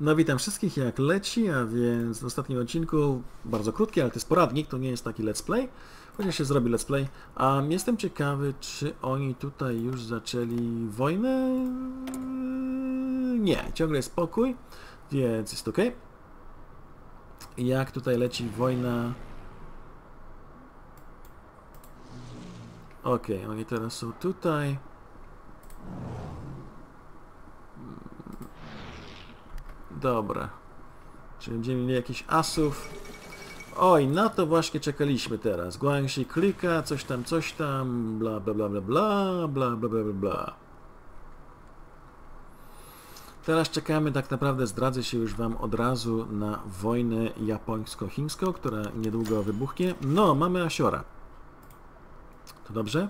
No witam wszystkich, jak leci, a więc w ostatnim odcinku, bardzo krótki, ale to jest poradnik, to nie jest taki let's play, chociaż się zrobi let's play. A jestem ciekawy, czy oni tutaj już zaczęli wojnę? Nie, ciągle jest spokój, więc jest ok. Jak tutaj leci wojna? Ok, oni teraz są tutaj. Dobra. Czy będziemy mieli jakichś asów? Oj, na to właśnie czekaliśmy teraz. Guangxi klika, coś tam, bla bla bla bla bla, bla bla bla bla bla. Teraz czekamy, tak naprawdę zdradzę się już wam od razu na wojnę japońsko-chińską, która niedługo wybuchnie. No, mamy Asiora. To dobrze?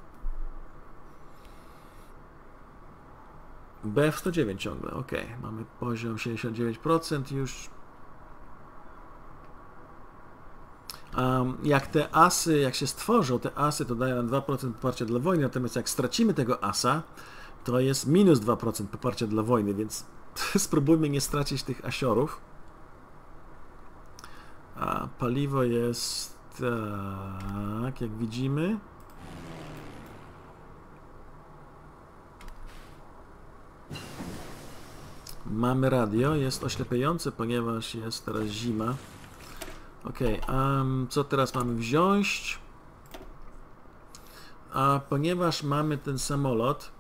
BF109 ciągle, ok. Mamy poziom 69% już. Jak te asy, jak się stworzą te asy, to daje nam 2% poparcia dla wojny, natomiast jak stracimy tego asa, to jest minus 2% poparcia dla wojny, więc spróbujmy nie stracić tych asiorów. A paliwo jest tak, jak widzimy. Mamy radio, jest oślepiające, ponieważ jest teraz zima. Ok, co teraz mamy wziąć? A ponieważ mamy ten samolot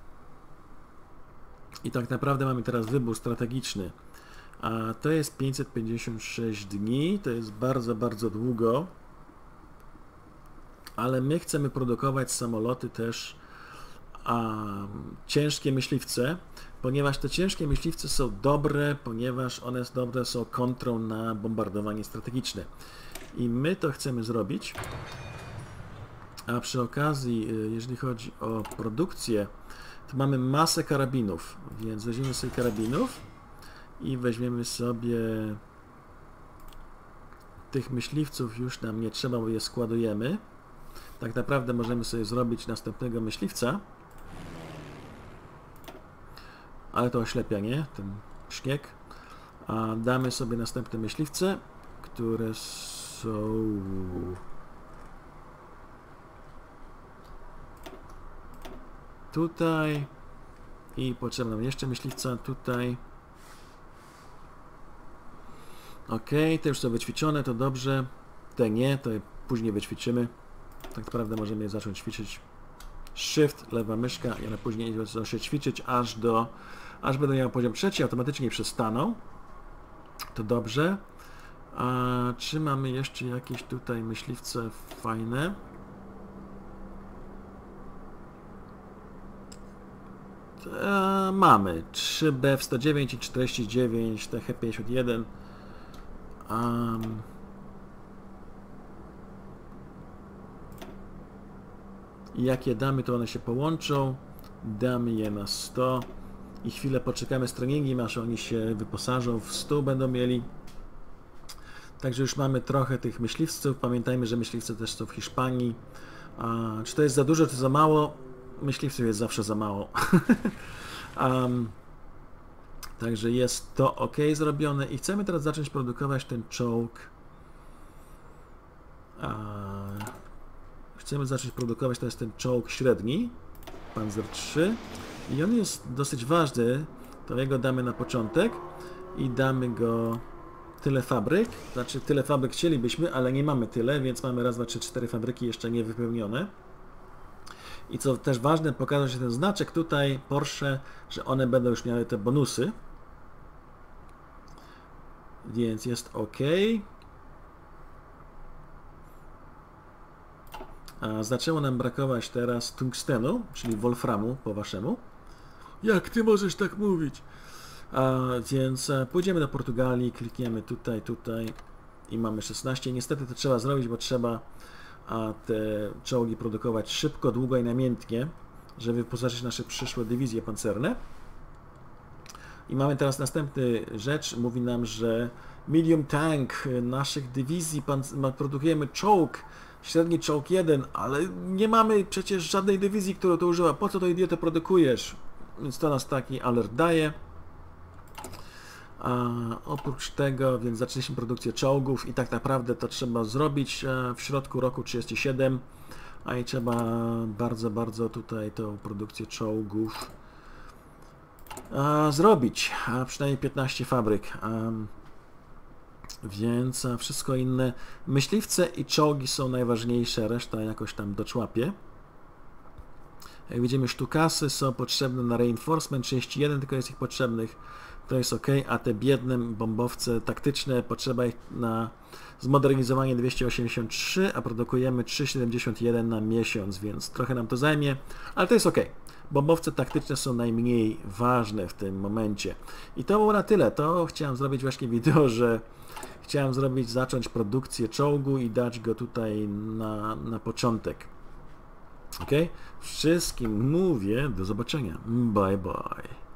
i tak naprawdę mamy teraz wybór strategiczny, a to jest 556 dni, to jest bardzo, bardzo długo, ale my chcemy produkować samoloty też ciężkie myśliwce, ponieważ te ciężkie myśliwce są dobre, ponieważ one dobre są kontrą na bombardowanie strategiczne. I my to chcemy zrobić. A przy okazji, jeżeli chodzi o produkcję, to mamy masę karabinów, więc weźmiemy sobie karabinów i weźmiemy sobie tych myśliwców, już nam nie trzeba, bo je składujemy. Tak naprawdę możemy sobie zrobić następnego myśliwca. Ale to oślepia, nie? Ten śnieg. A damy sobie następne myśliwce, które są... tutaj. I potrzebna nam jeszcze myśliwca tutaj. Ok, te już są wyćwiczone, to dobrze. Te nie, to je później wyćwiczymy. Tak naprawdę możemy je zacząć ćwiczyć. Shift, lewa myszka i one później zaczną się ćwiczyć aż będą miały poziom trzeci, automatycznie przestaną. To dobrze. A czy mamy jeszcze jakieś tutaj myśliwce fajne? Mamy 3 BF109 i 49 TH51. I jak je damy, to one się połączą. Damy je na 100 i chwilę poczekamy z treningiem, aż oni się wyposażą w 100 będą mieli. Także już mamy trochę tych myśliwców. Pamiętajmy, że myśliwce też są w Hiszpanii. Czy to jest za dużo, czy za mało? Myśliwców jest zawsze za mało. Także jest to ok zrobione i chcemy teraz zacząć produkować ten czołg. Chcemy zacząć produkować teraz ten czołg średni, Panzer III, i on jest dosyć ważny, to jego damy na początek i damy go tyle fabryk, znaczy tyle fabryk chcielibyśmy, ale nie mamy tyle, więc mamy raz, dwa, trzy, cztery fabryki jeszcze nie wypełnione. I co też ważne, pokazał się ten znaczek tutaj, Porsche, że one będą już miały te bonusy, więc jest ok. Zaczęło nam brakować teraz tungstenu, czyli wolframu po waszemu. Jak ty możesz tak mówić? Więc pójdziemy do Portugalii, klikniemy tutaj i mamy 16. Niestety to trzeba zrobić, bo trzeba te czołgi produkować szybko, długo i namiętnie, żeby wyposażyć nasze przyszłe dywizje pancerne. I mamy teraz następny rzecz, mówi nam, że medium tank naszych dywizji, produkujemy czołg, średni czołg 1, ale nie mamy przecież żadnej dywizji, która to używa. Po co to idiotę produkujesz? Więc to nas taki alert daje. A oprócz tego, więc zaczęliśmy produkcję czołgów i tak naprawdę to trzeba zrobić w środku roku 37, a i trzeba bardzo tutaj tą produkcję czołgów zrobić, a przynajmniej 15 fabryk. Więc wszystko inne, myśliwce i czołgi są najważniejsze, reszta jakoś tam doczłapie. Jak widzimy, sztukasy są potrzebne na reinforcement, 31 tylko jest ich potrzebnych, to jest ok, a te biedne bombowce taktyczne, potrzeba ich na zmodernizowanie 283, a produkujemy 371 na miesiąc, więc trochę nam to zajmie, ale to jest ok. Bombowce taktyczne są najmniej ważne w tym momencie. I to było na tyle. To chciałem zrobić właśnie wideo, że chciałem zacząć produkcję czołgu i dać go tutaj na początek. Ok? Wszystkim mówię do zobaczenia. Bye bye.